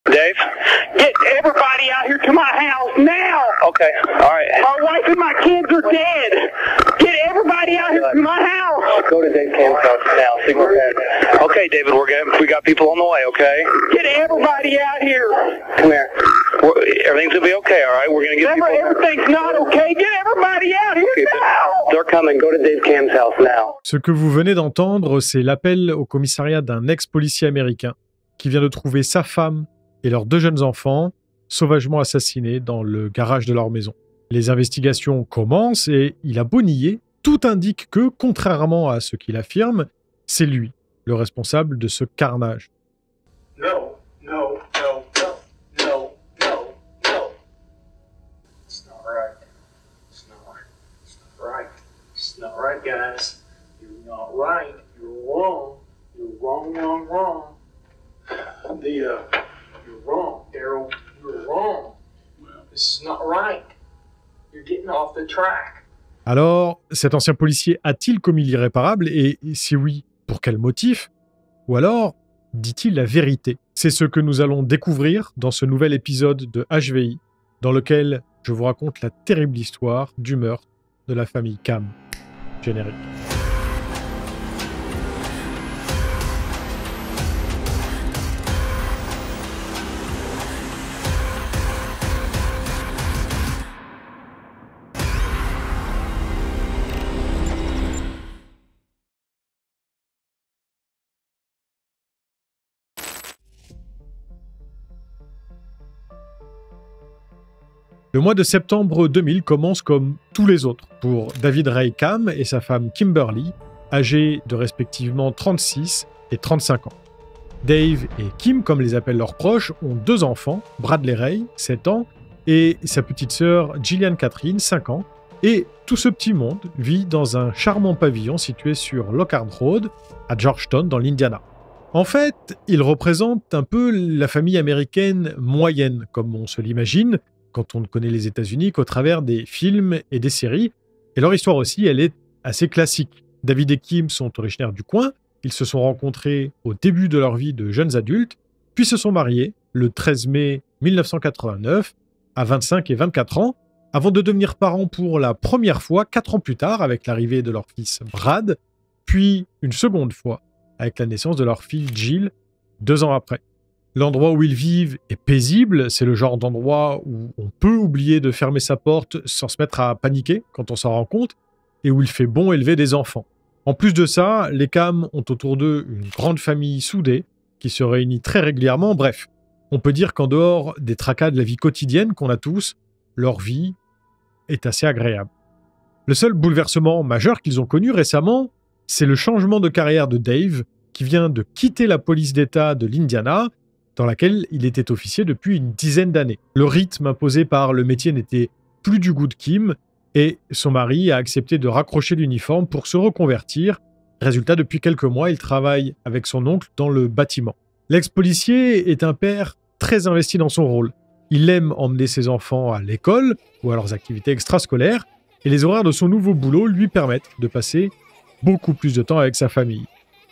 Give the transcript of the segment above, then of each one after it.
Dave? Get everybody out here to my house now! Okay, all right. My wife and my kids are dead! Get everybody out here to my house! Go to Dave Cam's house now. See where we're at. Okay, David, we got people on the way, okay? Get everybody out here! Come here. Everything's gonna be okay, all right? We're gonna get Remember, people... everything's not okay! Get everybody out here now! They're coming. Go to Dave Cam's house now. Ce que vous venez d'entendre, c'est l'appel au commissariat d'un ex-policier américain qui vient de trouver sa femme et leurs 2 jeunes enfants sauvagement assassinés dans le garage de leur maison. Les investigations commencent et il a beau nier, tout indique que, contrairement à ce qu'il affirme, c'est lui, le responsable de ce carnage. No. It's not right. It's not right, guys. You're not right. You're wrong. You're wrong. You're wrong, Daryl. You're wrong. This is not right. You're getting off the track. Alors, cet ancien policier a-t-il commis l'irréparable et si oui, pour quel motif? Ou alors, dit-il la vérité? C'est ce que nous allons découvrir dans ce nouvel épisode de HVI, dans lequel je vous raconte la terrible histoire du meurtre de la famille Cam. Générique. Le mois de septembre 2000 commence comme tous les autres pour David Ray Cam et sa femme Kimberly, âgés de respectivement 36 et 35 ans. Dave et Kim, comme les appellent leurs proches, ont 2 enfants, Bradley Ray, 7 ans, et sa petite sœur Gillian Catherine, 5 ans, et tout ce petit monde vit dans un charmant pavillon situé sur Lockhart Road, à Georgetown, dans l'Indiana. En fait, ils représentent un peu la famille américaine moyenne, comme on se l'imagine, quand on ne connaît les États-Unis qu'au travers des films et des séries. Et leur histoire aussi, elle est assez classique. David et Kim sont originaires du coin, ils se sont rencontrés au début de leur vie de jeunes adultes, puis se sont mariés le 13 mai 1989, à 25 et 24 ans, avant de devenir parents pour la première fois 4 ans plus tard avec l'arrivée de leur fils Brad, puis une seconde fois avec la naissance de leur fille Jill 2 ans après. L'endroit où ils vivent est paisible, c'est le genre d'endroit où on peut oublier de fermer sa porte sans se mettre à paniquer quand on s'en rend compte, et où il fait bon élever des enfants. En plus de ça, les Cam ont autour d'eux une grande famille soudée, qui se réunit très régulièrement, bref. On peut dire qu'en dehors des tracas de la vie quotidienne qu'on a tous, leur vie est assez agréable. Le seul bouleversement majeur qu'ils ont connu récemment, c'est le changement de carrière de Dave, qui vient de quitter la police d'État de l'Indiana, dans laquelle il était officier depuis une dizaine d'années. Le rythme imposé par le métier n'était plus du goût de Kim, et son mari a accepté de raccrocher l'uniforme pour se reconvertir. Résultat, depuis quelques mois, il travaille avec son oncle dans le bâtiment. L'ex-policier est un père très investi dans son rôle. Il aime emmener ses enfants à l'école ou à leurs activités extrascolaires, et les horaires de son nouveau boulot lui permettent de passer beaucoup plus de temps avec sa famille.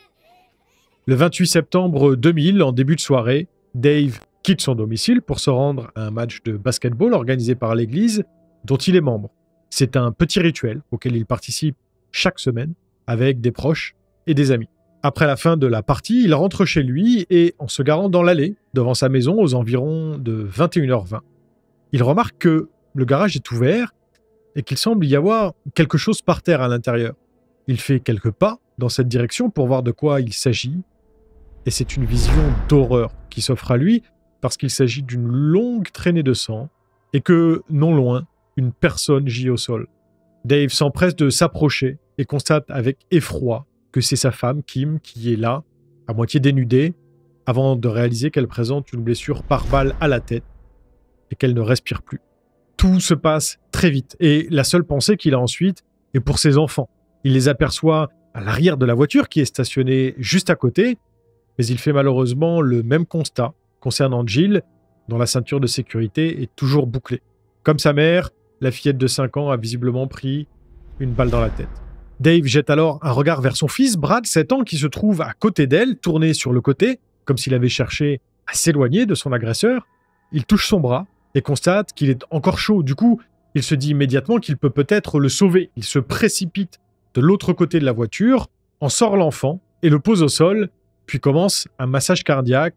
Le 28 septembre 2000, en début de soirée, Dave quitte son domicile pour se rendre à un match de basketball organisé par l'église dont il est membre. C'est un petit rituel auquel il participe chaque semaine avec des proches et des amis. Après la fin de la partie, il rentre chez lui et, en se garant dans l'allée devant sa maison aux environs de 21h20, il remarque que le garage est ouvert et qu'il semble y avoir quelque chose par terre à l'intérieur. Il fait quelques pas dans cette direction pour voir de quoi il s'agit. Et c'est une vision d'horreur qui s'offre à lui parce qu'il s'agit d'une longue traînée de sang et que, non loin, une personne gît au sol. Dave s'empresse de s'approcher et constate avec effroi que c'est sa femme, Kim, qui est là, à moitié dénudée, avant de réaliser qu'elle présente une blessure par balle à la tête et qu'elle ne respire plus. Tout se passe très vite et la seule pensée qu'il a ensuite est pour ses enfants. Il les aperçoit à l'arrière de la voiture qui est stationnée juste à côté, mais il fait malheureusement le même constat concernant Jill, dont la ceinture de sécurité est toujours bouclée. Comme sa mère, la fillette de 5 ans a visiblement pris une balle dans la tête. Dave jette alors un regard vers son fils, Brad, 7 ans, qui se trouve à côté d'elle, tourné sur le côté, comme s'il avait cherché à s'éloigner de son agresseur, il touche son bras et constate qu'il est encore chaud. Du coup, il se dit immédiatement qu'il peut peut-être le sauver. Il se précipite de l'autre côté de la voiture, en sort l'enfant et le pose au sol, puis commence un massage cardiaque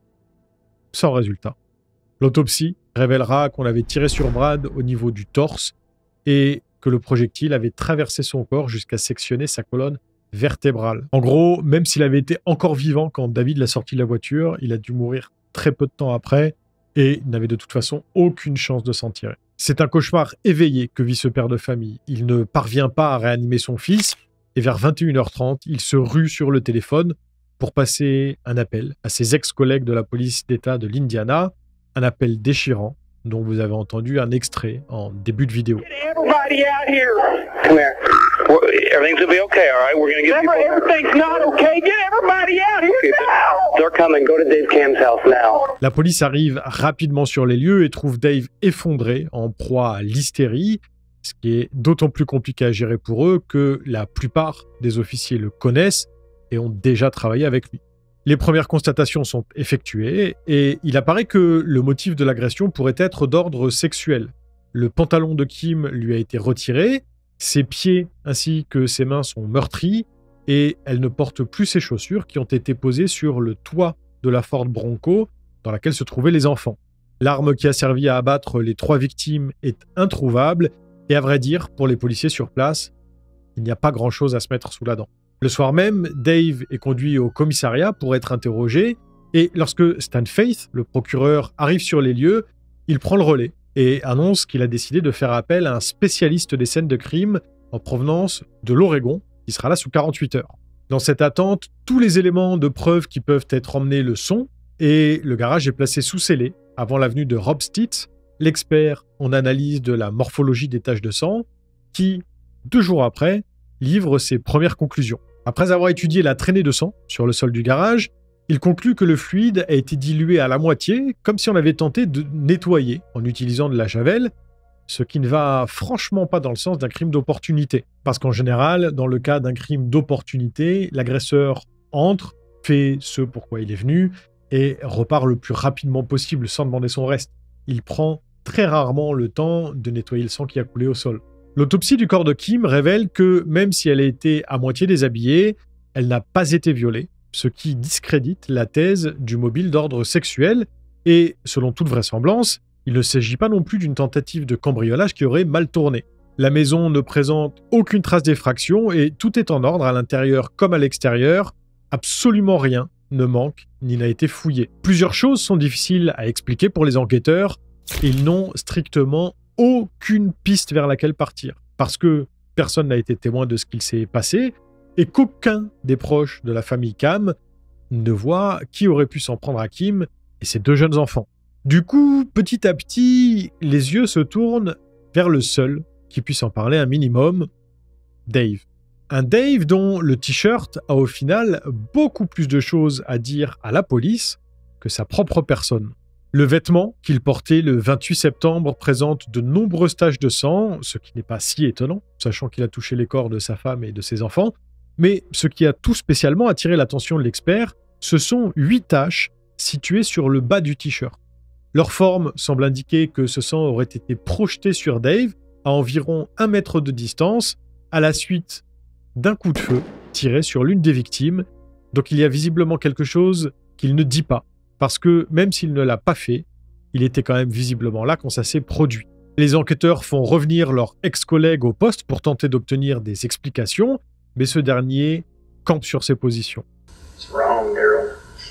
sans résultat. L'autopsie révélera qu'on avait tiré sur Brad au niveau du torse et que le projectile avait traversé son corps jusqu'à sectionner sa colonne vertébrale. En gros, même s'il avait été encore vivant quand David l'a sorti de la voiture, il a dû mourir très peu de temps après et n'avait de toute façon aucune chance de s'en tirer. C'est un cauchemar éveillé que vit ce père de famille. Il ne parvient pas à réanimer son fils et vers 21h30, il se rue sur le téléphone pour passer un appel à ses ex-collègues de la police d'État de l'Indiana, un appel déchirant dont vous avez entendu un extrait en début de vidéo. Get everybody out here. Come here. Everything's gonna be okay, all right? We're gonna get Remember, people... everything's not okay. Get everybody out here Okay, now. they're coming. Go to Dave Cam's house now. La police arrive rapidement sur les lieux et trouve Dave effondré, en proie à l'hystérie, ce qui est d'autant plus compliqué à gérer pour eux que la plupart des officiers le connaissent et ont déjà travaillé avec lui. Les premières constatations sont effectuées et il apparaît que le motif de l'agression pourrait être d'ordre sexuel. Le pantalon de Kim lui a été retiré, ses pieds ainsi que ses mains sont meurtris et elle ne porte plus ses chaussures qui ont été posées sur le toit de la Ford Bronco dans laquelle se trouvaient les enfants. L'arme qui a servi à abattre les 3 victimes est introuvable et à vrai dire, pour les policiers sur place, il n'y a pas grand-chose à se mettre sous la dent. Le soir même, Dave est conduit au commissariat pour être interrogé et lorsque Stan Faith, le procureur, arrive sur les lieux, il prend le relais et annonce qu'il a décidé de faire appel à un spécialiste des scènes de crime en provenance de l'Oregon, qui sera là sous 48 heures. Dans cette attente, tous les éléments de preuve qui peuvent être emmenés le sont et le garage est placé sous scellé avant la venue de Rob Stitz, l'expert en analyse de la morphologie des taches de sang, qui, 2 jours après, livre ses premières conclusions. Après avoir étudié la traînée de sang sur le sol du garage, il conclut que le fluide a été dilué à la moitié, comme si on avait tenté de nettoyer en utilisant de la javel, ce qui ne va franchement pas dans le sens d'un crime d'opportunité. Parce qu'en général, dans le cas d'un crime d'opportunité, l'agresseur entre, fait ce pourquoi il est venu, et repart le plus rapidement possible sans demander son reste. Il prend très rarement le temps de nettoyer le sang qui a coulé au sol. L'autopsie du corps de Kim révèle que même si elle a été à moitié déshabillée, elle n'a pas été violée, ce qui discrédite la thèse du mobile d'ordre sexuel et, selon toute vraisemblance, il ne s'agit pas non plus d'une tentative de cambriolage qui aurait mal tourné. La maison ne présente aucune trace d'effraction et tout est en ordre à l'intérieur comme à l'extérieur. Absolument rien ne manque ni n'a été fouillé. Plusieurs choses sont difficiles à expliquer pour les enquêteurs. Ils n'ont strictement aucune piste vers laquelle partir, parce que personne n'a été témoin de ce qu'il s'est passé et qu'aucun des proches de la famille Cam ne voit qui aurait pu s'en prendre à Kim et ses 2 jeunes enfants. Du coup, petit à petit, les yeux se tournent vers le seul qui puisse en parler un minimum, Dave. Un Dave dont le t-shirt a au final beaucoup plus de choses à dire à la police que sa propre personne. Le vêtement qu'il portait le 28 septembre présente de nombreuses taches de sang, ce qui n'est pas si étonnant, sachant qu'il a touché les corps de sa femme et de ses enfants. Mais ce qui a tout spécialement attiré l'attention de l'expert, ce sont 8 taches situées sur le bas du t-shirt. Leur forme semble indiquer que ce sang aurait été projeté sur Dave à environ 1 mètre de distance, à la suite d'un coup de feu tiré sur l'une des victimes. Donc il y a visiblement quelque chose qu'il ne dit pas. Parce que même s'il ne l'a pas fait, il était quand même visiblement là quand ça s'est produit. Les enquêteurs font revenir leur ex-collègue au poste pour tenter d'obtenir des explications, mais ce dernier campe sur ses positions. It's wrong, Daryl.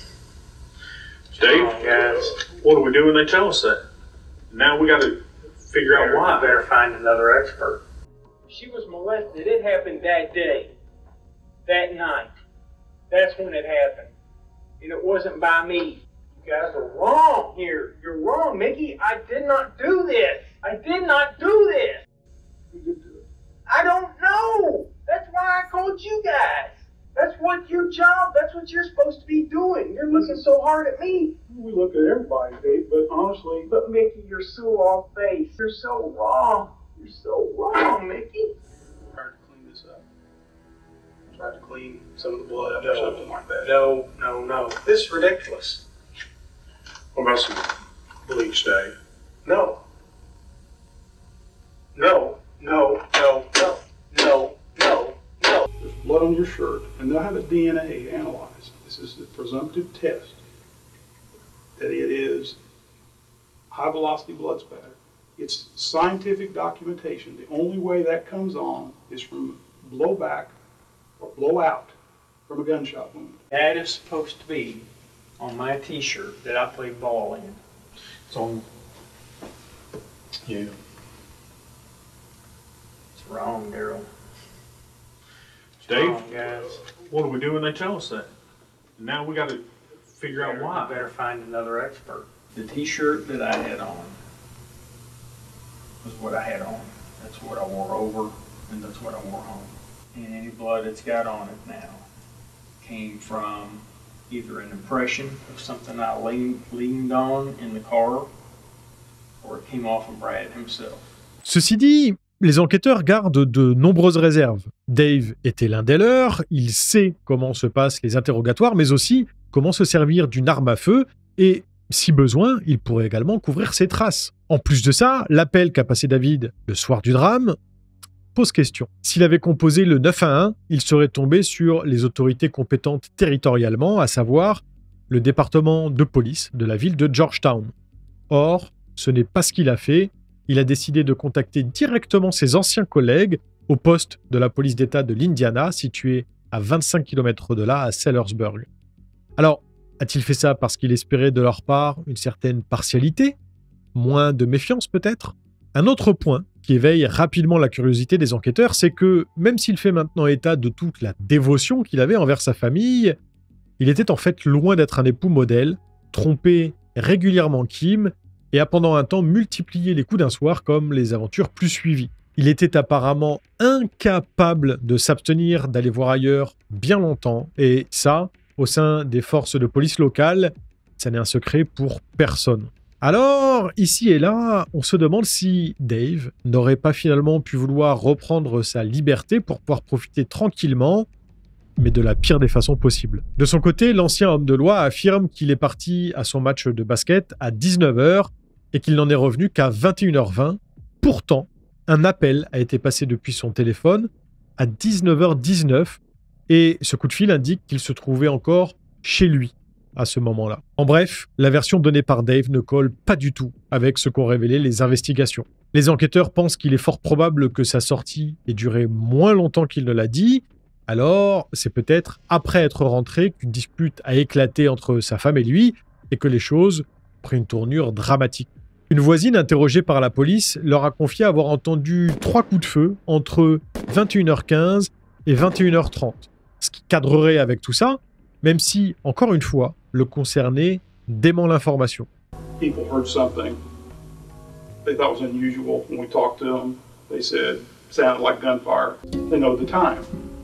Dave, guys, what do we do when they tell us that? Now we got to figure out why. Better find another expert. She was molested. It happened that day, that night. That's when it happened, and it wasn't by me. You guys are wrong here. You're wrong, Mickey. I did not do this. I did not do this. Who did do it? I don't know. That's why I called you guys. That's what your job, that's what you're supposed to be doing. You're looking so hard at me. We look at everybody, Dave, but honestly... But Mickey, you're so off base. You're so wrong. You're so wrong, Mickey. Trying to clean this up. Trying to clean some of the blood up or something like that. No. This is ridiculous. What about some bleach, Dave? No. No, no, no, no, no, no, no. There's blood on your shirt, and they'll have a DNA analyzed. This is the presumptive test that it is high-velocity blood spatter. It's scientific documentation. The only way that comes on is from blowback or blowout from a gunshot wound. That is supposed to be on my T-shirt that I played ball in. It's on. Yeah. It's wrong, Daryl. Dave, Wrong, guys. what do we do when they tell us that? Now we got to figure out why. Better find another expert. The T-shirt that I had on was what I had on. That's what I wore over, and that's what I wore home. And any blood it's got on it now came from either an impression of something I leaned on in the car, or it came off of Brad himself. Ceci dit, les enquêteurs gardent de nombreuses réserves. Dave était l'un des leurs, il sait comment se passent les interrogatoires, mais aussi comment se servir d'une arme à feu, et si besoin, il pourrait également couvrir ses traces. En plus de ça, l'appel qu'a passé David le soir du drame pose question. S'il avait composé le 911, il serait tombé sur les autorités compétentes territorialement, à savoir le département de police de la ville de Georgetown. Or, ce n'est pas ce qu'il a fait. Il a décidé de contacter directement ses anciens collègues au poste de la police d'État de l'Indiana, situé à 25 km de là, à Sellersburg. Alors, a-t-il fait ça parce qu'il espérait de leur part une certaine partialité? Moins de méfiance peut-être? Un autre point qui éveille rapidement la curiosité des enquêteurs, c'est que même s'il fait maintenant état de toute la dévotion qu'il avait envers sa famille, il était en fait loin d'être un époux modèle, trompé régulièrement Kim et a pendant un temps multiplié les coups d'un soir comme les aventures plus suivies. Il était apparemment incapable de s'abstenir d'aller voir ailleurs bien longtemps, et ça, au sein des forces de police locales, ça n'est un secret pour personne. Alors, ici et là, on se demande si Dave n'aurait pas finalement pu vouloir reprendre sa liberté pour pouvoir profiter tranquillement, mais de la pire des façons possibles. De son côté, l'ancien homme de loi affirme qu'il est parti à son match de basket à 19h et qu'il n'en est revenu qu'à 21h20. Pourtant, un appel a été passé depuis son téléphone à 19h19 et ce coup de fil indique qu'il se trouvait encore chez lui à ce moment-là. En bref, la version donnée par Dave ne colle pas du tout avec ce qu'ont révélé les investigations. Les enquêteurs pensent qu'il est fort probable que sa sortie ait duré moins longtemps qu'il ne l'a dit, alors c'est peut-être après être rentré qu'une dispute a éclaté entre sa femme et lui et que les choses prennent une tournure dramatique. Une voisine interrogée par la police leur a confié avoir entendu 3 coups de feu entre 21h15 et 21h30, ce qui cadrerait avec tout ça, même si, encore une fois, le concerné dément l'information. People heard something they thought was unusual. When we talked to them, they said, sounded like gunfire. They know the time.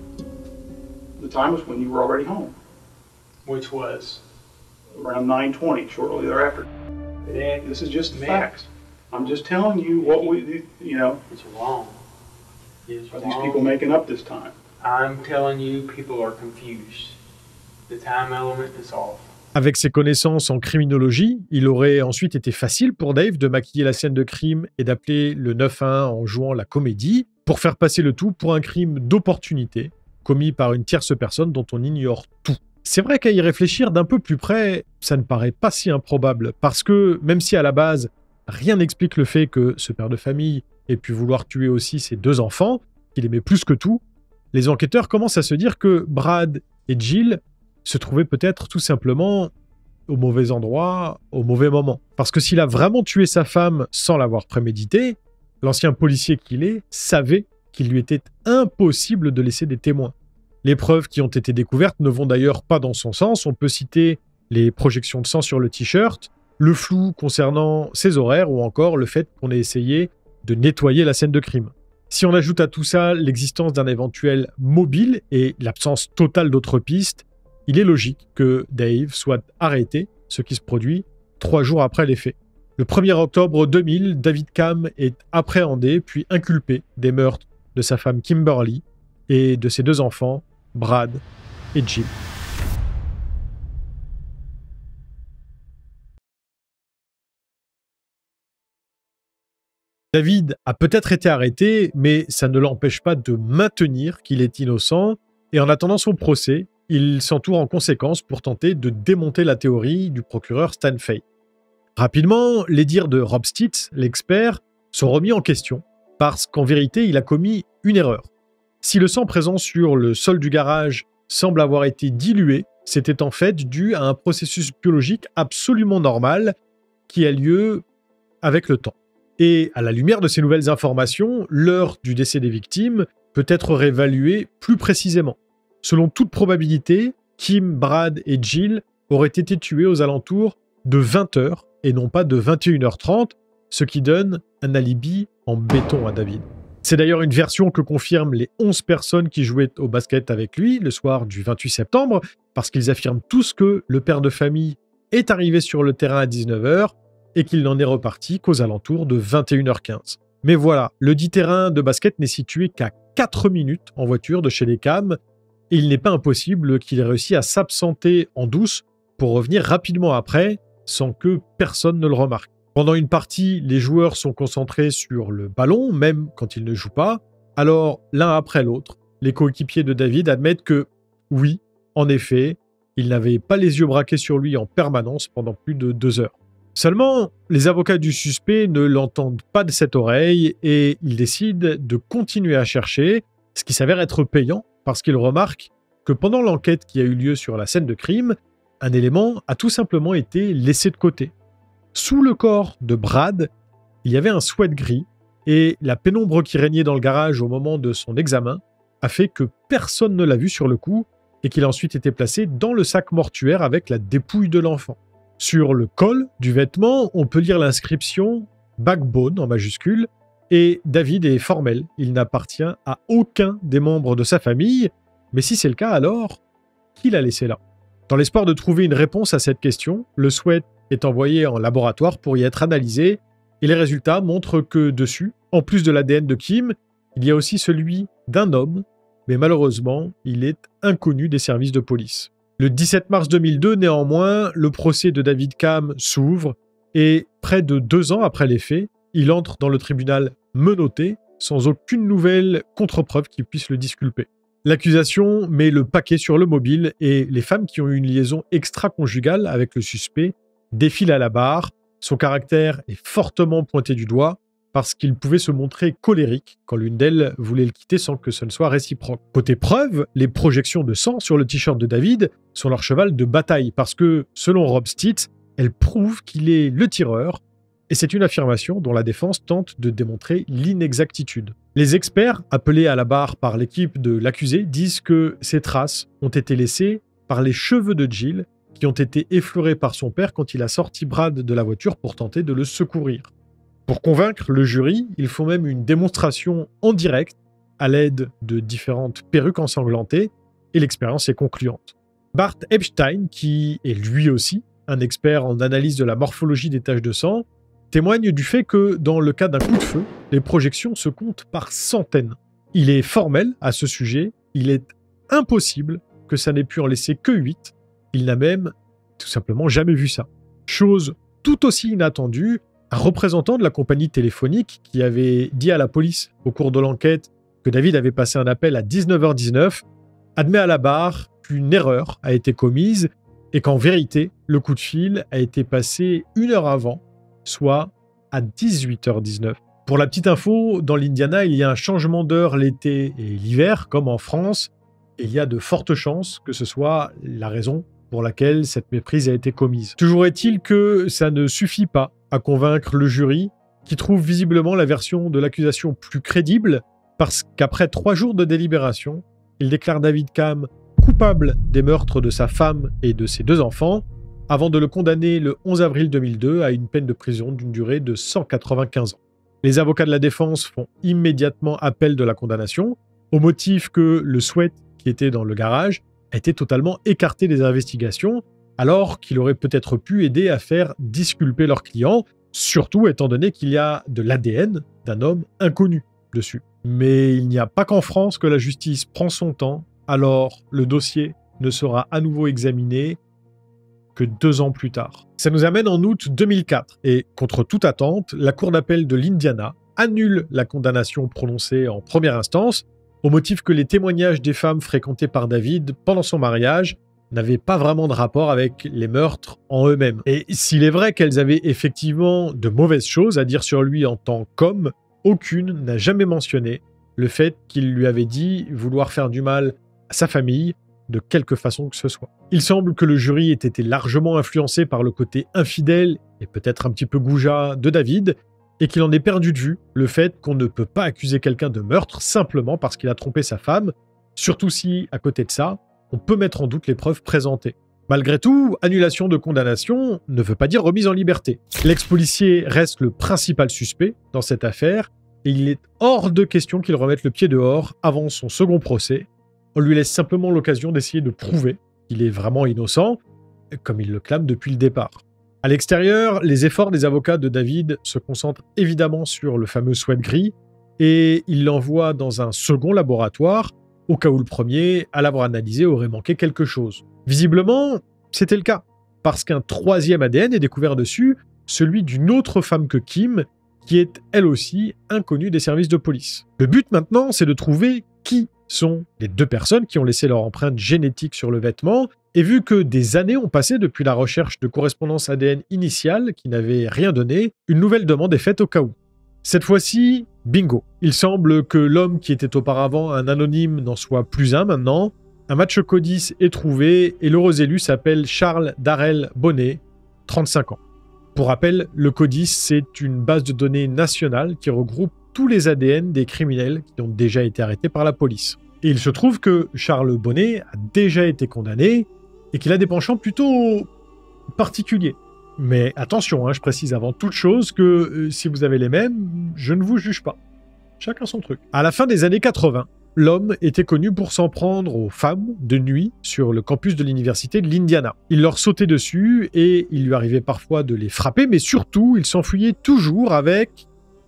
The time was when you were already home, Which was? around 9:20, shortly thereafter. Yeah, This is just the Man. facts. I'm just telling you what we, you know, it's wrong. It's are these people making up this time? I'm telling you, people are confused. The time element is off. Avec ses connaissances en criminologie, il aurait ensuite été facile pour Dave de maquiller la scène de crime et d'appeler le 911 en jouant la comédie pour faire passer le tout pour un crime d'opportunité commis par une tierce personne dont on ignore tout. C'est vrai qu'à y réfléchir d'un peu plus près, ça ne paraît pas si improbable parce que même si à la base, rien n'explique le fait que ce père de famille ait pu vouloir tuer aussi ses 2 enfants, qu'il aimait plus que tout, les enquêteurs commencent à se dire que Brad et Jill se trouvait peut-être tout simplement au mauvais endroit, au mauvais moment. Parce que s'il a vraiment tué sa femme sans l'avoir prémédité, l'ancien policier qu'il est savait qu'il lui était impossible de laisser des témoins. Les preuves qui ont été découvertes ne vont d'ailleurs pas dans son sens. On peut citer les projections de sang sur le t-shirt, le flou concernant ses horaires ou encore le fait qu'on ait essayé de nettoyer la scène de crime. Si on ajoute à tout ça l'existence d'un éventuel mobile et l'absence totale d'autres pistes, il est logique que Dave soit arrêté, ce qui se produit 3 jours après les faits. Le 1er octobre 2000, David Cam est appréhendé puis inculpé des meurtres de sa femme Kimberly et de ses 2 enfants, Brad et Jill. David a peut-être été arrêté, mais ça ne l'empêche pas de maintenir qu'il est innocent, et en attendant son procès, il s'entoure en conséquence pour tenter de démonter la théorie du procureur Stan Fay. Rapidement, les dires de Rob Stitz, l'expert, sont remis en question, parce qu'en vérité, il a commis une erreur. Si le sang présent sur le sol du garage semble avoir été dilué, c'était en fait dû à un processus biologique absolument normal qui a lieu avec le temps. Et à la lumière de ces nouvelles informations, l'heure du décès des victimes peut être réévaluée plus précisément. Selon toute probabilité, Kim, Brad et Jill auraient été tués aux alentours de 20h et non pas de 21h30, ce qui donne un alibi en béton à David. C'est d'ailleurs une version que confirment les 11 personnes qui jouaient au basket avec lui le soir du 28 septembre, parce qu'ils affirment tous que le père de famille est arrivé sur le terrain à 19h et qu'il n'en est reparti qu'aux alentours de 21h15. Mais voilà, le dit terrain de basket n'est situé qu'à 4 minutes en voiture de chez les Cam, et il n'est pas impossible qu'il ait réussi à s'absenter en douce pour revenir rapidement après, sans que personne ne le remarque. Pendant une partie, les joueurs sont concentrés sur le ballon, même quand ils ne jouent pas. Alors, l'un après l'autre, les coéquipiers de David admettent que, oui, en effet, ils n'avaient pas les yeux braqués sur lui en permanence pendant plus de 2 heures. Seulement, les avocats du suspect ne l'entendent pas de cette oreille et ils décident de continuer à chercher, ce qui s'avère être payant parce qu'ils remarquent que pendant l'enquête qui a eu lieu sur la scène de crime, un élément a tout simplement été laissé de côté. Sous le corps de Brad, il y avait un sweat gris et la pénombre qui régnait dans le garage au moment de son examen a fait que personne ne l'a vu sur le coup et qu'il a ensuite été placé dans le sac mortuaire avec la dépouille de l'enfant. Sur le col du vêtement, on peut lire l'inscription « Backbone » en majuscule et David est formel, il n'appartient à aucun des membres de sa famille, mais si c'est le cas alors, qui l'a laissé là? Dans l'espoir de trouver une réponse à cette question, le sweat est envoyé en laboratoire pour y être analysé et les résultats montrent que dessus, en plus de l'ADN de Kim, il y a aussi celui d'un homme, mais malheureusement, il est inconnu des services de police. Le 17 mars 2002, néanmoins, le procès de David Cam s'ouvre et près de 2 ans après les faits, il entre dans le tribunal menotté, sans aucune nouvelle contre-preuve qui puisse le disculper. L'accusation met le paquet sur le mobile et les femmes qui ont eu une liaison extra-conjugale avec le suspect défilent à la barre. Son caractère est fortement pointé du doigt parce qu'il pouvait se montrer colérique quand l'une d'elles voulait le quitter sans que ce ne soit réciproque. Côté preuve, les projections de sang sur le t-shirt de David sont leur cheval de bataille parce que, selon Rob Stitz, elles prouvent qu'il est le tireur et c'est une affirmation dont la défense tente de démontrer l'inexactitude. Les experts, appelés à la barre par l'équipe de l'accusé, disent que ces traces ont été laissées par les cheveux de Jill qui ont été effleurés par son père quand il a sorti Brad de la voiture pour tenter de le secourir. Pour convaincre le jury, ils font même une démonstration en direct à l'aide de différentes perruques ensanglantées et l'expérience est concluante. Bart Epstein, qui est lui aussi un expert en analyse de la morphologie des taches de sang, témoigne du fait que, dans le cas d'un coup de feu, les projections se comptent par centaines. Il est formel à ce sujet, il est impossible que ça n'ait pu en laisser que 8. Il n'a même tout simplement jamais vu ça. Chose tout aussi inattendue, un représentant de la compagnie téléphonique qui avait dit à la police au cours de l'enquête que David avait passé un appel à 19h19 admet à la barre qu'une erreur a été commise et qu'en vérité, le coup de fil a été passé 1 heure avant, soit à 18h19. Pour la petite info, dans l'Indiana, il y a un changement d'heure l'été et l'hiver, comme en France, et il y a de fortes chances que ce soit la raison pour laquelle cette méprise a été commise. Toujours est-il que ça ne suffit pas à convaincre le jury, qui trouve visiblement la version de l'accusation plus crédible, parce qu'après 3 jours de délibération, il déclare David Cam coupable des meurtres de sa femme et de ses 2 enfants, avant de le condamner le 11 avril 2002 à une peine de prison d'une durée de 195 ans. Les avocats de la défense font immédiatement appel de la condamnation, au motif que le sweat qui était dans le garage a été totalement écarté des investigations, alors qu'il aurait peut-être pu aider à faire disculper leur client, surtout étant donné qu'il y a de l'ADN d'un homme inconnu dessus. Mais il n'y a pas qu'en France que la justice prend son temps, alors le dossier ne sera à nouveau examiné que 2 ans plus tard. Ça nous amène en août 2004, et contre toute attente, la Cour d'appel de l'Indiana annule la condamnation prononcée en première instance, au motif que les témoignages des femmes fréquentées par David pendant son mariage n'avaient pas vraiment de rapport avec les meurtres en eux-mêmes. Et s'il est vrai qu'elles avaient effectivement de mauvaises choses à dire sur lui en tant qu'homme, aucune n'a jamais mentionné le fait qu'il lui avait dit vouloir faire du mal à sa famille de quelque façon que ce soit. Il semble que le jury ait été largement influencé par le côté infidèle et peut-être un petit peu goujat de David, et qu'il en ait perdu de vue le fait qu'on ne peut pas accuser quelqu'un de meurtre simplement parce qu'il a trompé sa femme, surtout si, à côté de ça, on peut mettre en doute les preuves présentées. Malgré tout, annulation de condamnation ne veut pas dire remise en liberté. L'ex-policier reste le principal suspect dans cette affaire, et il est hors de question qu'il remette le pied dehors avant son second procès. On lui laisse simplement l'occasion d'essayer de prouver qu'il est vraiment innocent, comme il le clame depuis le départ. À l'extérieur, les efforts des avocats de David se concentrent évidemment sur le fameux sweat gris, et il l'envoie dans un second laboratoire, au cas où le premier, à l'avoir analysé, aurait manqué quelque chose. Visiblement, c'était le cas, parce qu'un troisième ADN est découvert dessus, celui d'une autre femme que Kim, qui est elle aussi inconnue des services de police. Le but maintenant, c'est de trouver qui sont les deux personnes qui ont laissé leur empreinte génétique sur le vêtement, et vu que des années ont passé depuis la recherche de correspondance ADN initiale qui n'avait rien donné, une nouvelle demande est faite au cas où. Cette fois-ci, bingo. Il semble que l'homme qui était auparavant un anonyme n'en soit plus un maintenant. Un match codice est trouvé et l'heureux élu s'appelle Charles Darrell Bonnet, 35 ans. Pour rappel, le codice, c'est une base de données nationale qui regroupe tous les ADN des criminels qui ont déjà été arrêtés par la police. Et il se trouve que Charles Bonnet a déjà été condamné et qu'il a des penchants plutôt particuliers. Mais attention, je précise avant toute chose que si vous avez les mêmes, je ne vous juge pas. Chacun son truc. À la fin des années 80, l'homme était connu pour s'en prendre aux femmes de nuit sur le campus de l'université de l'Indiana. Il leur sautait dessus et il lui arrivait parfois de les frapper, mais surtout, il s'enfuyait toujours avec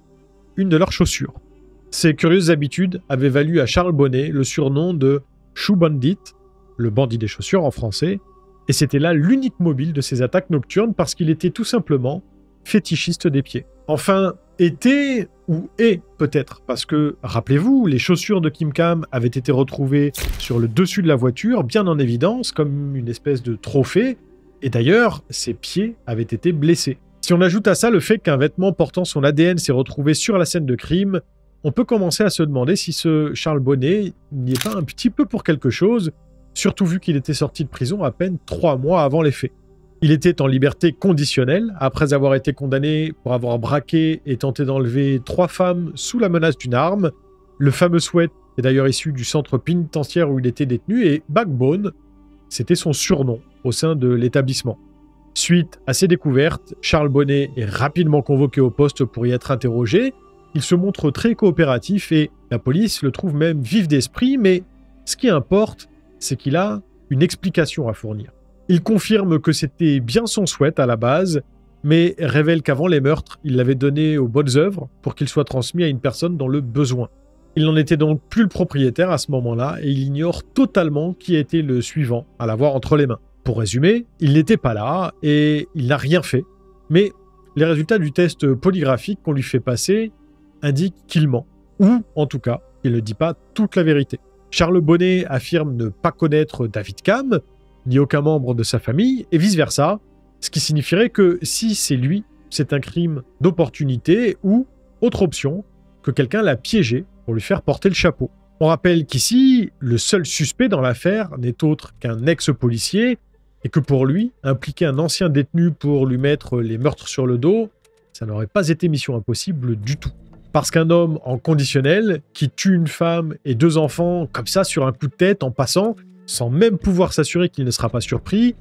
une de leurs chaussures. Ces curieuses habitudes avaient valu à Charles Bonnet le surnom de Shoe Bandit, le bandit des chaussures en français, et c'était là l'unique mobile de ses attaques nocturnes parce qu'il était tout simplement fétichiste des pieds. Enfin, était ou est peut-être, parce que, rappelez-vous, les chaussures de Kim Kam avaient été retrouvées sur le dessus de la voiture, bien en évidence, comme une espèce de trophée, et d'ailleurs, ses pieds avaient été blessés. Si on ajoute à ça le fait qu'un vêtement portant son ADN s'est retrouvé sur la scène de crime, on peut commencer à se demander si ce Charles Bonnet n'y est pas un petit peu pour quelque chose, surtout vu qu'il était sorti de prison à peine 3 mois avant les faits. Il était en liberté conditionnelle, après avoir été condamné pour avoir braqué et tenté d'enlever 3 femmes sous la menace d'une arme. Le fameux Sweat est d'ailleurs issu du centre pénitentiaire où il était détenu, et Backbone, c'était son surnom au sein de l'établissement. Suite à ces découvertes, Charles Bonnet est rapidement convoqué au poste pour y être interrogé. Il se montre très coopératif et la police le trouve même vif d'esprit, mais ce qui importe, c'est qu'il a une explication à fournir. Il confirme que c'était bien son Sweat à la base, mais révèle qu'avant les meurtres, il l'avait donné aux bonnes œuvres pour qu'il soit transmis à une personne dans le besoin. Il n'en était donc plus le propriétaire à ce moment-là et il ignore totalement qui était le suivant à l'avoir entre les mains. Pour résumer, il n'était pas là et il n'a rien fait, mais les résultats du test polygraphique qu'on lui fait passer indiquent qu'il ment, ou en tout cas, il ne dit pas toute la vérité. Charles Bonnet affirme ne pas connaître David Kam, ni aucun membre de sa famille, et vice-versa, ce qui signifierait que si c'est lui, c'est un crime d'opportunité ou, autre option, que quelqu'un l'a piégé pour lui faire porter le chapeau. On rappelle qu'ici, le seul suspect dans l'affaire n'est autre qu'un ex-policier, et que pour lui, impliquer un ancien détenu pour lui mettre les meurtres sur le dos, ça n'aurait pas été mission impossible du tout. Parce qu'un homme en conditionnel, qui tue une femme et 2 enfants comme ça sur un coup de tête en passant, sans même pouvoir s'assurer qu'il ne sera pas surpris,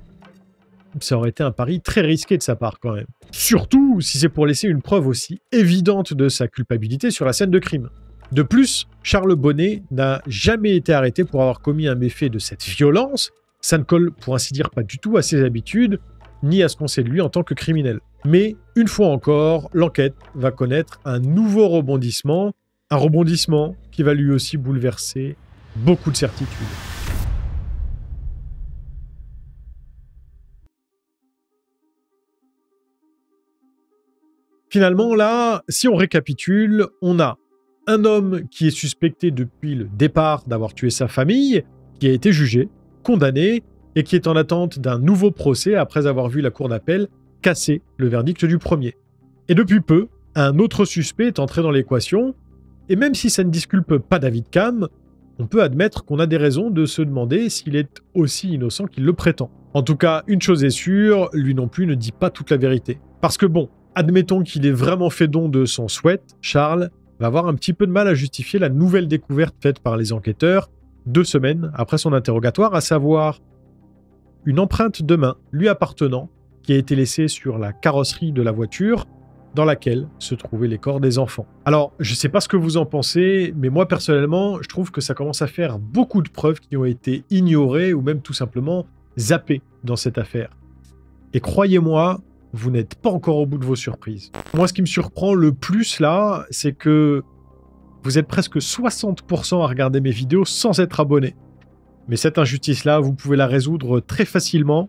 ça aurait été un pari très risqué de sa part quand même. Surtout si c'est pour laisser une preuve aussi évidente de sa culpabilité sur la scène de crime. De plus, Charles Bonnet n'a jamais été arrêté pour avoir commis un méfait de cette violence. Ça ne colle pour ainsi dire pas du tout à ses habitudes, ni à ce qu'on sait de lui en tant que criminel. Mais, une fois encore, l'enquête va connaître un nouveau rebondissement, un rebondissement qui va lui aussi bouleverser beaucoup de certitudes. Finalement, là, si on récapitule, on a un homme qui est suspecté depuis le départ d'avoir tué sa famille, qui a été jugé, condamné, et qui est en attente d'un nouveau procès après avoir vu la cour d'appel casser le verdict du premier. Et depuis peu, un autre suspect est entré dans l'équation, et même si ça ne disculpe pas David Camm, on peut admettre qu'on a des raisons de se demander s'il est aussi innocent qu'il le prétend. En tout cas, une chose est sûre, lui non plus ne dit pas toute la vérité. Parce que bon, admettons qu'il ait vraiment fait don de son sweat, Charles va avoir un petit peu de mal à justifier la nouvelle découverte faite par les enquêteurs 2 semaines après son interrogatoire, à savoir une empreinte de main lui appartenant qui a été laissée sur la carrosserie de la voiture dans laquelle se trouvaient les corps des enfants. Alors, je ne sais pas ce que vous en pensez, mais moi personnellement, je trouve que ça commence à faire beaucoup de preuves qui ont été ignorées ou même tout simplement zappées dans cette affaire. Et croyez-moi, vous n'êtes pas encore au bout de vos surprises. Moi, ce qui me surprend le plus là, c'est que vous êtes presque 60% à regarder mes vidéos sans être abonné. Mais cette injustice-là, vous pouvez la résoudre très facilement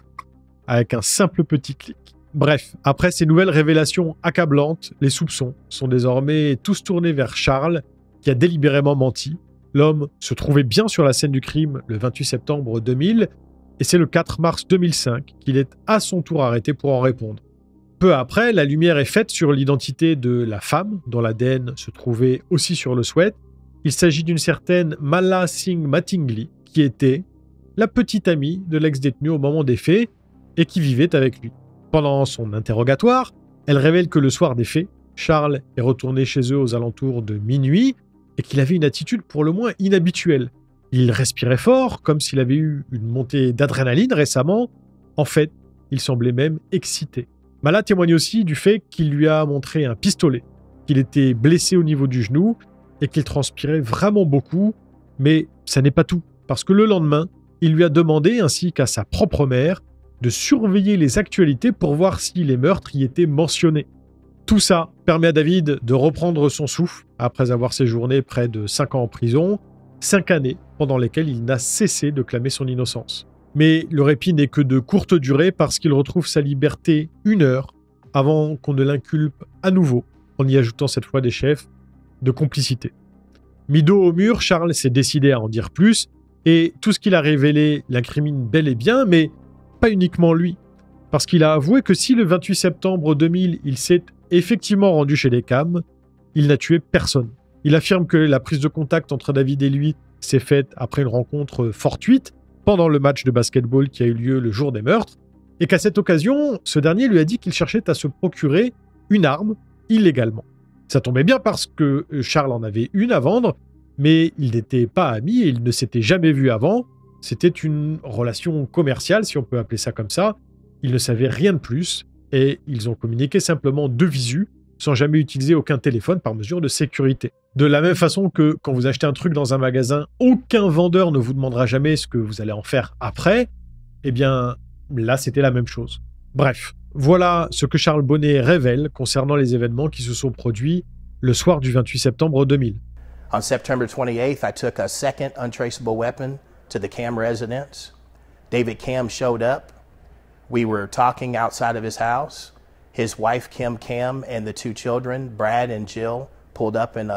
avec un simple petit clic. Bref, après ces nouvelles révélations accablantes, les soupçons sont désormais tous tournés vers Charles, qui a délibérément menti. L'homme se trouvait bien sur la scène du crime le 28 septembre 2000, et c'est le 4 mars 2005 qu'il est à son tour arrêté pour en répondre. Peu après, la lumière est faite sur l'identité de la femme, dont l'ADN se trouvait aussi sur le sweat. Il s'agit d'une certaine Mala Singh Mattingly, qui était la petite amie de l'ex-détenu au moment des faits, et qui vivait avec lui. Pendant son interrogatoire, elle révèle que le soir des faits, Charles est retourné chez eux aux alentours de minuit et qu'il avait une attitude pour le moins inhabituelle. Il respirait fort, comme s'il avait eu une montée d'adrénaline récemment. En fait, il semblait même excité. Mala témoigne aussi du fait qu'il lui a montré un pistolet, qu'il était blessé au niveau du genou et qu'il transpirait vraiment beaucoup. Mais ça n'est pas tout, parce que le lendemain, il lui a demandé, ainsi qu'à sa propre mère, de surveiller les actualités pour voir si les meurtres y étaient mentionnés. Tout ça permet à David de reprendre son souffle après avoir séjourné près de 5 ans en prison, 5 années pendant lesquelles il n'a cessé de clamer son innocence. Mais le répit n'est que de courte durée parce qu'il retrouve sa liberté 1 heure avant qu'on ne l'inculpe à nouveau, en y ajoutant cette fois des chefs de complicité. Mis dos au mur, Charles s'est décidé à en dire plus, et tout ce qu'il a révélé l'incrimine bel et bien, mais pas uniquement lui, parce qu'il a avoué que si le 28 septembre 2000, il s'est effectivement rendu chez les Camm, il n'a tué personne. Il affirme que la prise de contact entre David et lui s'est faite après une rencontre fortuite pendant le match de basketball qui a eu lieu le jour des meurtres, et qu'à cette occasion, ce dernier lui a dit qu'il cherchait à se procurer une arme illégalement. Ça tombait bien parce que Charles en avait une à vendre, mais ils n'étaient pas amis et ils ne s'étaient jamais vus avant. C'était une relation commerciale, si on peut appeler ça comme ça. Ils ne savaient rien de plus et ils ont communiqué simplement de visu, sans jamais utiliser aucun téléphone par mesure de sécurité. De la même façon que quand vous achetez un truc dans un magasin, aucun vendeur ne vous demandera jamais ce que vous allez en faire après, eh bien là c'était la même chose. Bref, voilà ce que Charles Bonnet révèle concernant les événements qui se sont produits le soir du 28 septembre 2000. On September 28th, I took a second untraceable weapon to the Camm residence. David Camm showed up. We were talking outside of his house. His wife, Kim Camm, and the 2 children, Brad and Jill, pulled up in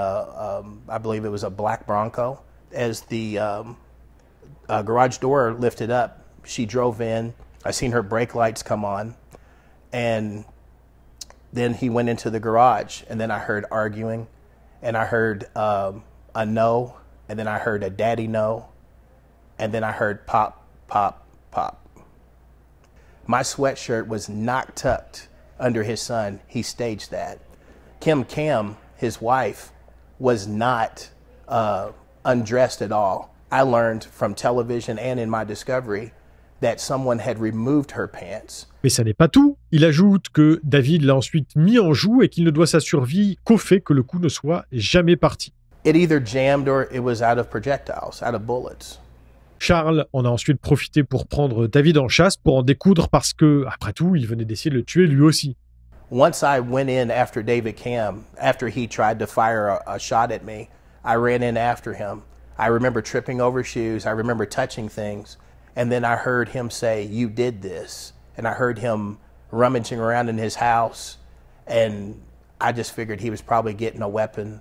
I believe it was a black Bronco. As the garage door lifted up, she drove in. I seen her brake lights come on. And then he went into the garage, and then I heard arguing, and I heard a no, and then I heard a daddy no. And then I heard pop, pop, pop. My sweatshirt was not tucked under his son. He staged that. Kim Camm, his wife, was not undressed at all. I learned from television and in my discovery that someone had removed her pants. Mais ça n'est pas tout. Il ajoute que David l'a ensuite mis en joue et qu'il ne doit sa survie qu'au fait que le coup ne soit jamais parti. It either jammed or it was out of projectiles, out of bullets. Charles en a ensuite profité pour prendre David en chasse pour en découdre parce que, après tout, il venait d'essayer de le tuer lui aussi. Once I went in after David Camm, after he tried to fire a shot at me, I ran in after him. I remember tripping over shoes. I remember touching things. And then I heard him say, "You did this." And I heard him rummaging around in his house. And I just figured he was probably getting a weapon.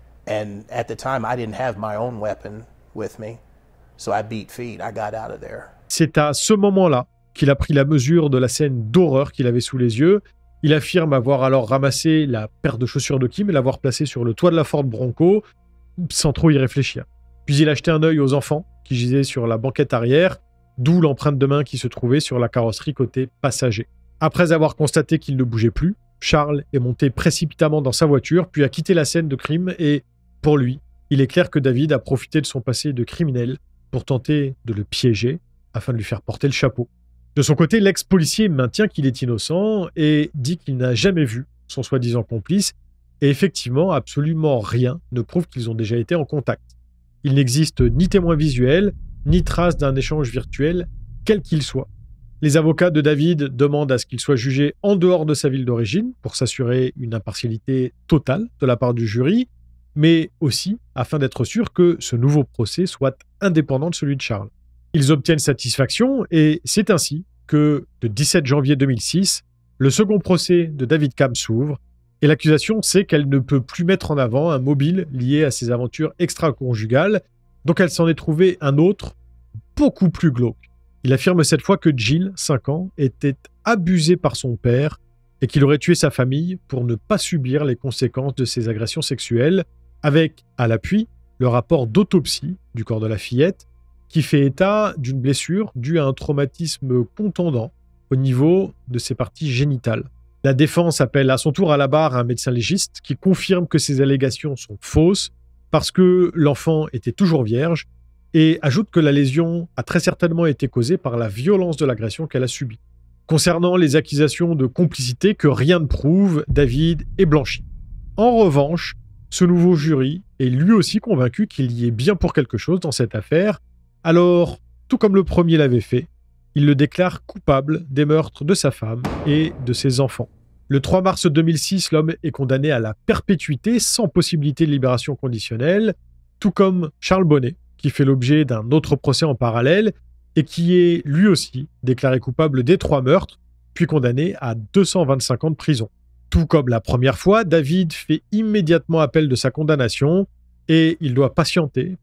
And at the time, I didn't have my own weapon with me. So I beat feet. I got out of there. C'est à ce moment-là qu'il a pris la mesure de la scène d'horreur qu'il avait sous les yeux. Il affirme avoir alors ramassé la paire de chaussures de Kim et l'avoir placée sur le toit de la Ford Bronco, sans trop y réfléchir. Puis il a jeté un œil aux enfants qui gisaient sur la banquette arrière, d'où l'empreinte de main qui se trouvait sur la carrosserie côté passager. Après avoir constaté qu'il ne bougeait plus, Charles est monté précipitamment dans sa voiture, puis a quitté la scène de crime et, pour lui, il est clair que David a profité de son passé de criminel pour tenter de le piéger afin de lui faire porter le chapeau. De son côté, l'ex-policier maintient qu'il est innocent et dit qu'il n'a jamais vu son soi-disant complice, et effectivement, absolument rien ne prouve qu'ils ont déjà été en contact. Il n'existe ni témoin visuel, ni trace d'un échange virtuel, quel qu'il soit. Les avocats de David demandent à ce qu'il soit jugé en dehors de sa ville d'origine pour s'assurer une impartialité totale de la part du jury, mais aussi afin d'être sûr que ce nouveau procès soit indépendant de celui de Charles. Ils obtiennent satisfaction et c'est ainsi que, le 17 janvier 2006, le second procès de David Camm s'ouvre et l'accusation sait qu'elle ne peut plus mettre en avant un mobile lié à ses aventures extra-conjugales, donc elle s'en est trouvé un autre, beaucoup plus glauque. Il affirme cette fois que Jill, 5 ans, était abusée par son père et qu'il aurait tué sa famille pour ne pas subir les conséquences de ses agressions sexuelles, avec, à l'appui, le rapport d'autopsie du corps de la fillette, qui fait état d'une blessure due à un traumatisme contondant au niveau de ses parties génitales. La défense appelle à son tour à la barre un médecin légiste qui confirme que ces allégations sont fausses parce que l'enfant était toujours vierge et ajoute que la lésion a très certainement été causée par la violence de l'agression qu'elle a subie. Concernant les accusations de complicité que rien ne prouve, David est blanchi. En revanche, ce nouveau jury est lui aussi convaincu qu'il y est bien pour quelque chose dans cette affaire. Alors, tout comme le premier l'avait fait, il le déclare coupable des meurtres de sa femme et de ses enfants. Le 3 mars 2006, l'homme est condamné à la perpétuité sans possibilité de libération conditionnelle, tout comme Charles Bonnet, qui fait l'objet d'un autre procès en parallèle et qui est lui aussi déclaré coupable des 3 meurtres, puis condamné à 225 ans de prison. Tout comme la première fois, David fait immédiatement appel de sa condamnation et il doit patienter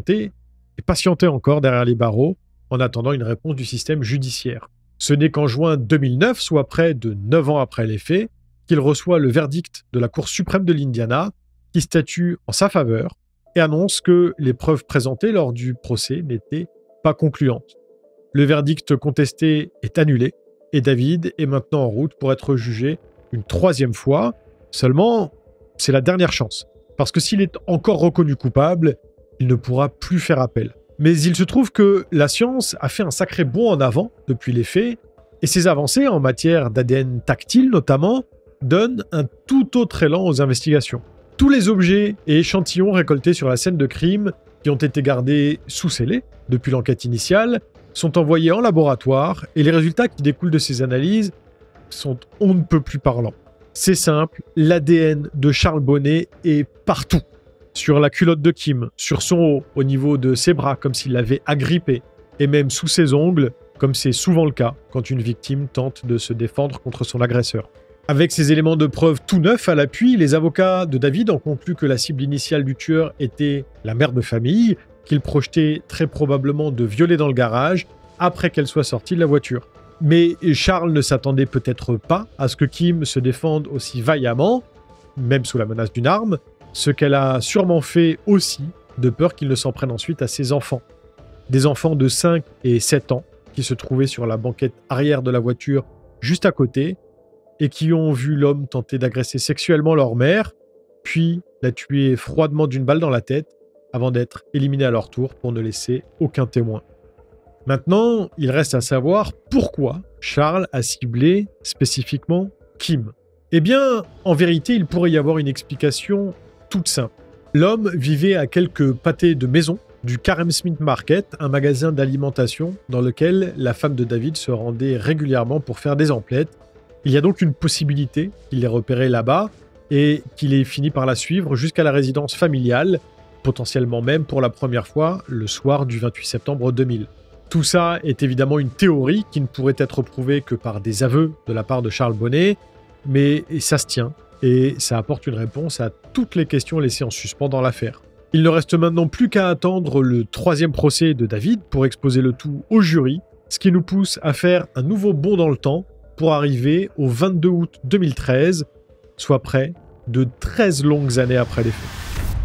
et patienter encore derrière les barreaux en attendant une réponse du système judiciaire. Ce n'est qu'en juin 2009, soit près de 9 ans après les faits, qu'il reçoit le verdict de la Cour suprême de l'Indiana qui statue en sa faveur et annonce que les preuves présentées lors du procès n'étaient pas concluantes. Le verdict contesté est annulé et David est maintenant en route pour être jugé une 3e fois. Seulement, c'est la dernière chance. Parce que s'il est encore reconnu coupable, il ne pourra plus faire appel. Mais il se trouve que la science a fait un sacré bond en avant depuis les faits et ces avancées en matière d'ADN tactile notamment donnent un tout autre élan aux investigations. Tous les objets et échantillons récoltés sur la scène de crime qui ont été gardés sous scellés depuis l'enquête initiale sont envoyés en laboratoire et les résultats qui découlent de ces analyses sont on ne peut plus parlants. C'est simple, l'ADN de Charles Bonnet est partout. Sur la culotte de Kim, sur son haut, au niveau de ses bras comme s'il l'avait agrippé, et même sous ses ongles, comme c'est souvent le cas quand une victime tente de se défendre contre son agresseur. Avec ces éléments de preuve tout neufs à l'appui, les avocats de David ont conclu que la cible initiale du tueur était la mère de famille, qu'il projetait très probablement de violer dans le garage après qu'elle soit sortie de la voiture. Mais Charles ne s'attendait peut-être pas à ce que Kim se défende aussi vaillamment, même sous la menace d'une arme, ce qu'elle a sûrement fait aussi de peur qu'il ne s'en prenne ensuite à ses enfants. Des enfants de 5 et 7 ans qui se trouvaient sur la banquette arrière de la voiture juste à côté et qui ont vu l'homme tenter d'agresser sexuellement leur mère, puis la tuer froidement d'une balle dans la tête avant d'être éliminés à leur tour pour ne laisser aucun témoin. Maintenant, il reste à savoir pourquoi Charles a ciblé spécifiquement Kim. Eh bien, en vérité, il pourrait y avoir une explication toute simple. L'homme vivait à quelques pâtés de maison du Carem Smith Market, un magasin d'alimentation dans lequel la femme de David se rendait régulièrement pour faire des emplettes. Il y a donc une possibilité qu'il l'ait repéré là-bas et qu'il ait fini par la suivre jusqu'à la résidence familiale, potentiellement même pour la première fois le soir du 28 septembre 2000. Tout ça est évidemment une théorie qui ne pourrait être prouvée que par des aveux de la part de Charles Bonnet, mais ça se tient, et ça apporte une réponse à toutes les questions laissées en suspens dans l'affaire. Il ne reste maintenant plus qu'à attendre le 3e procès de David pour exposer le tout au jury, ce qui nous pousse à faire un nouveau bond dans le temps pour arriver au 22 août 2013, soit près de 13 longues années après les faits.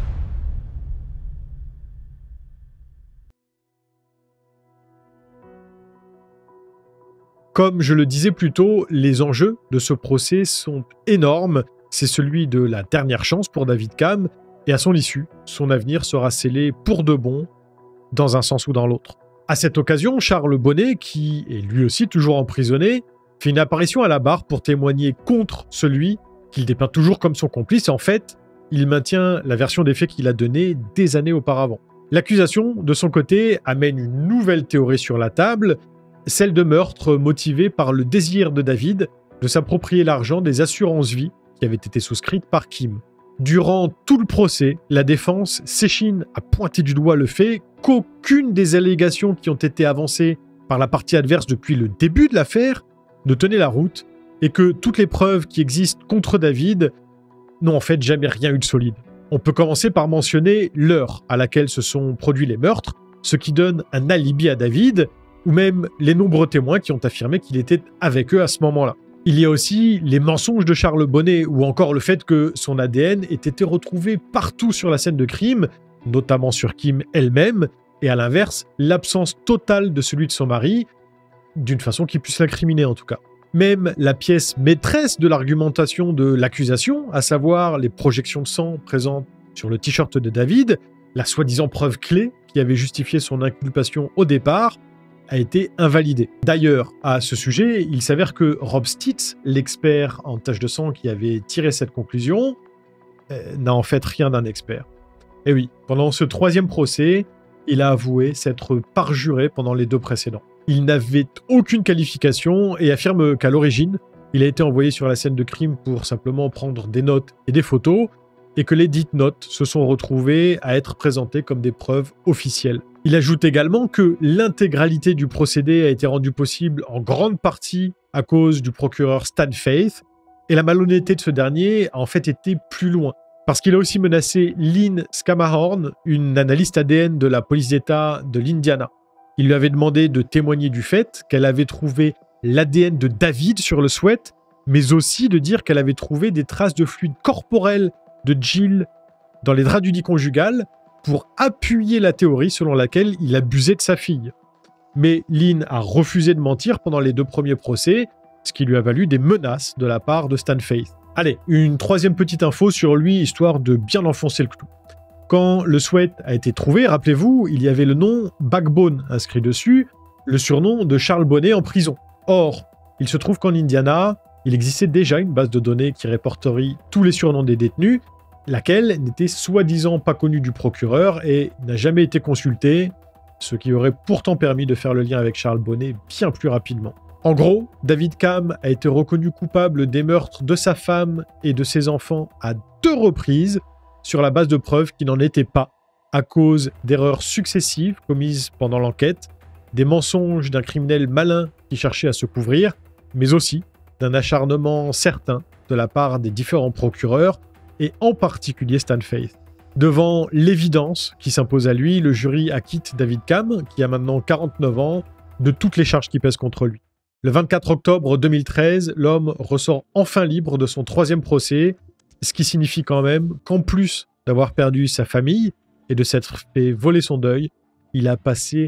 Comme je le disais plus tôt, les enjeux de ce procès sont énormes. C'est celui de la dernière chance pour David Camm, et à son issue, son avenir sera scellé pour de bon, dans un sens ou dans l'autre. À cette occasion, Charles Bonnet, qui est lui aussi toujours emprisonné, fait une apparition à la barre pour témoigner contre celui qu'il dépeint toujours comme son complice. En fait, il maintient la version des faits qu'il a donnée des années auparavant. L'accusation, de son côté, amène une nouvelle théorie sur la table, celle de meurtre motivé par le désir de David de s'approprier l'argent des assurances-vie qui avaient été souscrites par Kim. Durant tout le procès, la défense s'échine à pointer du doigt le fait qu'aucune des allégations qui ont été avancées par la partie adverse depuis le début de l'affaire ne tenait la route et que toutes les preuves qui existent contre David n'ont en fait jamais rien eu de solide. On peut commencer par mentionner l'heure à laquelle se sont produits les meurtres, ce qui donne un alibi à David, ou même les nombreux témoins qui ont affirmé qu'il était avec eux à ce moment-là. Il y a aussi les mensonges de Charles Bonnet, ou encore le fait que son ADN ait été retrouvé partout sur la scène de crime, notamment sur Kim elle-même, et à l'inverse, l'absence totale de celui de son mari, d'une façon qui puisse l'incriminer en tout cas. Même la pièce maîtresse de l'argumentation de l'accusation, à savoir les projections de sang présentes sur le t-shirt de David, la soi-disant preuve clé qui avait justifié son inculpation au départ, a été invalidée. D'ailleurs, à ce sujet, il s'avère que Rob Stitz, l'expert en taches de sang qui avait tiré cette conclusion, n'a en fait rien d'un expert. Et oui, pendant ce 3e procès, il a avoué s'être parjuré pendant les 2 précédents. Il n'avait aucune qualification et affirme qu'à l'origine, il a été envoyé sur la scène de crime pour simplement prendre des notes et des photos, et que les dites notes se sont retrouvées à être présentées comme des preuves officielles. Il ajoute également que l'intégralité du procédé a été rendue possible en grande partie à cause du procureur Stan Faith, et la malhonnêteté de ce dernier a en fait été plus loin, parce qu'il a aussi menacé Lynn Scammahorn, une analyste ADN de la police d'État de l'Indiana. Il lui avait demandé de témoigner du fait qu'elle avait trouvé l'ADN de David sur le sweat, mais aussi de dire qu'elle avait trouvé des traces de fluide corporel de Jill dans les draps du lit conjugal pour appuyer la théorie selon laquelle il abusait de sa fille. Mais Lynn a refusé de mentir pendant les 2 premiers procès, ce qui lui a valu des menaces de la part de Stan Faith. Allez, une 3e petite info sur lui, histoire de bien enfoncer le clou. Quand le sweat a été trouvé, rappelez-vous, il y avait le nom Backbone inscrit dessus, le surnom de Charles Bonnet en prison. Or, il se trouve qu'en Indiana, il existait déjà une base de données qui répertorie tous les surnoms des détenus, laquelle n'était soi-disant pas connue du procureur et n'a jamais été consultée, ce qui aurait pourtant permis de faire le lien avec Charles Bonnet bien plus rapidement. En gros, David Camm a été reconnu coupable des meurtres de sa femme et de ses enfants à 2 reprises, sur la base de preuves qui n'en étaient pas, à cause d'erreurs successives commises pendant l'enquête, des mensonges d'un criminel malin qui cherchait à se couvrir, mais aussi d'un acharnement certain de la part des différents procureurs, et en particulier Stan Faith. Devant l'évidence qui s'impose à lui, le jury acquitte David Camm, qui a maintenant 49 ans, de toutes les charges qui pèsent contre lui. Le 24 octobre 2013, l'homme ressort enfin libre de son 3e procès, ce qui signifie quand même qu'en plus d'avoir perdu sa famille et de s'être fait voler son deuil, il a passé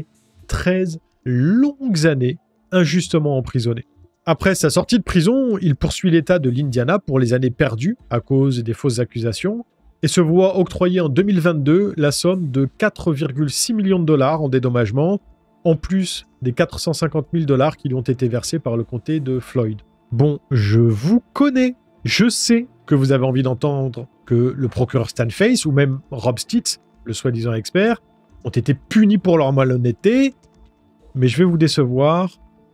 13 longues années injustement emprisonné. Après sa sortie de prison, il poursuit l'État de l'Indiana pour les années perdues à cause des fausses accusations et se voit octroyer en 2022 la somme de 4,6 millions de dollars en dédommagement, en plus des 450 000 dollars qui lui ont été versés par le comté de Floyd. Bon, je vous connais. Je sais que vous avez envie d'entendre que le procureur Stan Faith ou même Rob Stitz, le soi-disant expert, ont été punis pour leur malhonnêteté, mais je vais vous décevoir,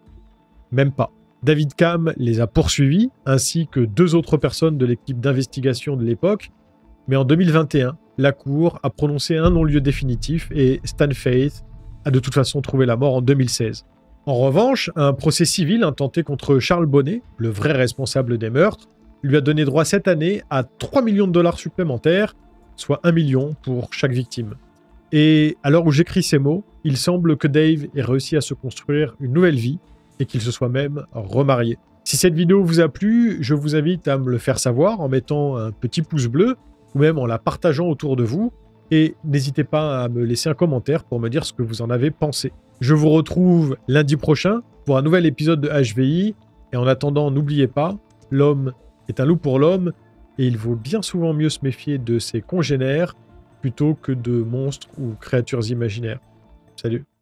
même pas. David Camm les a poursuivis, ainsi que 2 autres personnes de l'équipe d'investigation de l'époque, mais en 2021, la Cour a prononcé un non-lieu définitif et Stan Faith a de toute façon trouvé la mort en 2016. En revanche, un procès civil intenté contre Charles Bonnet, le vrai responsable des meurtres, lui a donné droit cette année à 3 millions de dollars supplémentaires, soit 1 million pour chaque victime. Et à l'heure où j'écris ces mots, il semble que Dave ait réussi à se construire une nouvelle vie et qu'il se soit même remarié. Si cette vidéo vous a plu, je vous invite à me le faire savoir en mettant un petit pouce bleu ou même en la partageant autour de vous. Et n'hésitez pas à me laisser un commentaire pour me dire ce que vous en avez pensé. Je vous retrouve lundi prochain pour un nouvel épisode de HVI. Et en attendant, n'oubliez pas, l'homme est un loup pour l'homme et il vaut bien souvent mieux se méfier de ses congénères plutôt que de monstres ou créatures imaginaires. Salut.